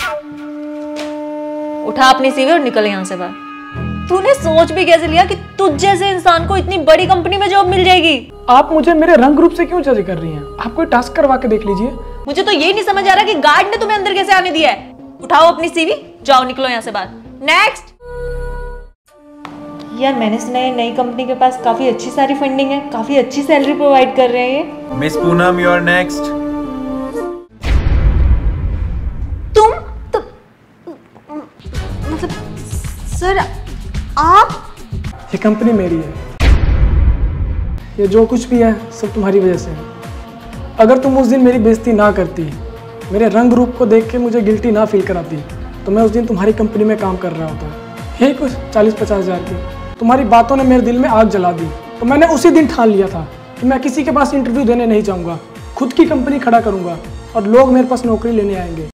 उठा अपनी सीवी और निकल यहाँ से बाहर। तूने सोच भी कैसे लिया कि तुझ जैसे इंसान को इतनी बड़ी कंपनी में जॉब मिल जाएगी? आप मुझे मेरे रंग रूप से क्यों जज कर रही हैं? आप कोई टास्क करवा के देख लीजिए। मुझे तो यही नहीं समझ आ रहा कि गार्ड ने तुम्हें अंदर कैसे आने दिया है। उठाओ अपनी सीवी, जाओ निकलो यहाँ से बाहर। नेक्स्ट। यार मैंने सुना है नई कंपनी के पास काफी अच्छी सारी फंडिंग है, काफी अच्छी सैलरी प्रोवाइड कर रहे हैं ये। Miss Poonam, you are next. मतलब सर आप? ये कंपनी मेरी है, ये जो कुछ भी है सब तुम्हारी वजह से है। अगर तुम उस दिन मेरी बेइज्जती ना करती, मेरे रंग रूप को देख के मुझे गिल्टी ना फील कराती, तो मैं उस दिन तुम्हारी कंपनी में काम कर रहा होता। यही कुछ 40-50 हज़ार की। तुम्हारी बातों ने मेरे दिल में आग जला दी, तो मैंने उसी दिन ठान लिया था कि मैं किसी के पास इंटरव्यू देने नहीं जाऊँगा, खुद की कंपनी खड़ा करूँगा और लोग मेरे पास नौकरी लेने आएंगे।